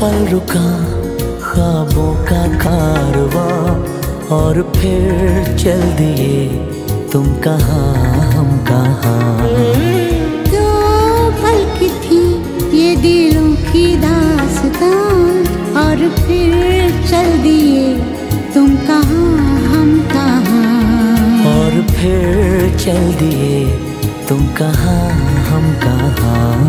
पल रुका ख्वाबों का कारवां, और फिर चल दिए तुम कहाँ हम कहाँ। दो पल की थी ये दिलों की दास्तां, और फिर चल दिए तुम कहाँ हम कहाँ। और फिर चल दिए तुम कहाँ हम कहाँ।